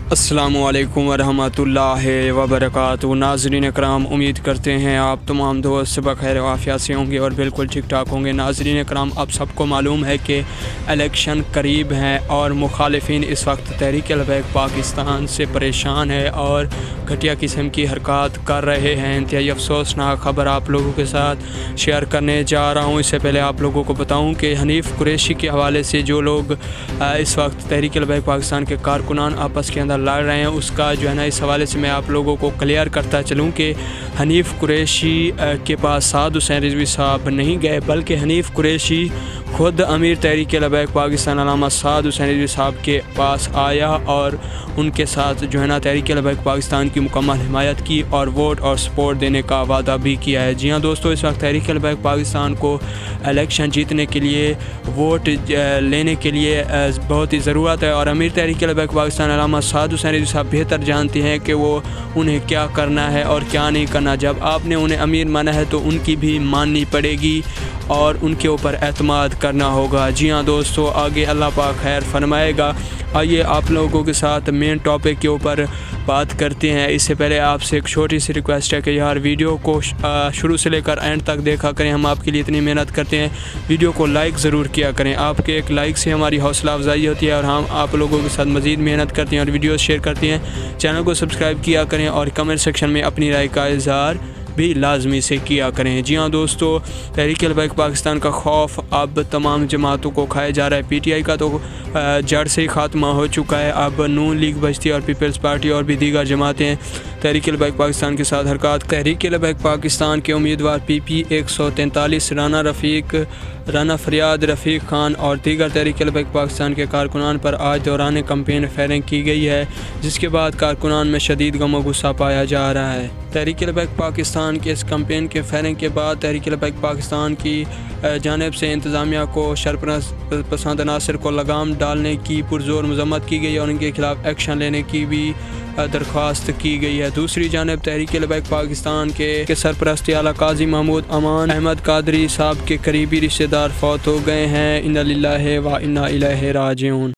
अस्सलामुअलैकुम वरहमतुल्लाह वबरकातुहू। नाज़रीन कराम, उम्मीद करते हैं आप तमाम दोस्त बखैर आफियत से होंगे और बिल्कुल ठीक ठाक होंगे। नाज़रीन कराम, आप सबको मालूम है कि इलेक्शन करीब हैं और मुखालिफिन इस वक्त तहरीक अलबैक पाकिस्तान से परेशान है और घटिया किस्म की हरकत कर रहे हैं। इंतहाई अफसोसनाक ख़बर आप लोगों के साथ शेयर करने जा रहा हूँ। इससे पहले आप लोगों को बताऊँ कि हनीफ कुरैशी के हवाले से जो लोग इस वक्त तहरीक अलबैक पाकिस्तान के कारकुनान आपस के अंदर लड़ रहे हैं, उसका जो है ना, इस हवाले से मैं आप लोगों को क्लियर करता चलूँ कि हनीफ कुरैशी के पास साद हुसैन रिजवी साहब नहीं गए, बल्कि हनीफ कुरैशी खुद अमीर तहरीक अलबैक पाकिस्तान अल्लामा साद हुसैन रिजवी साहब के पास आया और उनके साथ जो है ना तहरीक अलबैक पाकिस्तान की मुकम्मल हिमायत की और वोट और सपोर्ट देने का वादा भी किया है। जी हाँ दोस्तों, इस वक्त तहरीक अलबैक पाकिस्तान को इलेक्शन जीतने के लिए, वोट लेने के लिए बहुत ही ज़रूरत है और अमीर तहरीक अलबैक पाकिस्तान अल्लामा साद हुसैन रिजवी साहब बेहतर जानते हैं कि वो उन्हें क्या करना है और क्या नहीं करना। जब आपने उन्हें अमीर माना है तो उनकी भी माननी पड़ेगी और उनके ऊपर एतमाद करना होगा। जी हाँ दोस्तों, आगे अल्लाह पाक खैर फरमाएगा। आइए आप लोगों के साथ मेन टॉपिक के ऊपर बात करते हैं। इससे पहले आपसे एक छोटी सी रिक्वेस्ट है कि यार वीडियो को शुरू से लेकर एंड तक देखा करें। हम आपके लिए इतनी मेहनत करते हैं, वीडियो को लाइक ज़रूर किया करें। आपके एक लाइक से हमारी हौसला अफजाई होती है और हम आप लोगों के साथ मज़ीद मेहनत करते हैं और वीडियो शेयर करते हैं। चैनल को सब्सक्राइब किया करें और कमेंट सेक्शन में अपनी राय का इज़हार भी लाजमी से किया करें। जी हाँ दोस्तों, तहरीक अलबैक पाकिस्तान का खौफ अब तमाम जमातों को खाया जा रहा है। पीटीआई का तो जड़ से ही खात्मा हो चुका है। अब नून लीग बचती और पीपल्स पार्टी और भी दीगर जमातें तहरीक अलबैक पाकिस्तान के साथ हरकत। तहरीक अलबैक पाकिस्तान के उम्मीदवार PP 143 राना फरियाद, रफ़ीक खान और दीगर तहरीक अलबैक पाकिस्तान के कारकुनान पर आज दौरान कैंपेन फायरिंग की गई है, जिसके बाद कारकुनान में शदीद गम और गुस्सा पाया जा रहा है। तहरीक अलबैक पाकिस्तान के इस कैंपेन के फायरिंग के बाद तहरीक अलबैक पाकिस्तान की जानिब से इंतज़ामिया को शरपरस्त पसंद अनासर को लगाम डालने की पुरजोर मजम्मत की गई और उनके खिलाफ एक्शन लेने की भी दरख्वास्त की गई है। दूसरी जानिब तहरीक अलबैक पाकिस्तान के सरपरस्त आला काजी महमूद अमान अहमद कादरी साहब के करीबी रिश्तेदार फौत हो गए हैं। इन्ना लिल्लाहि व इन्ना इलैहि राजिऊन।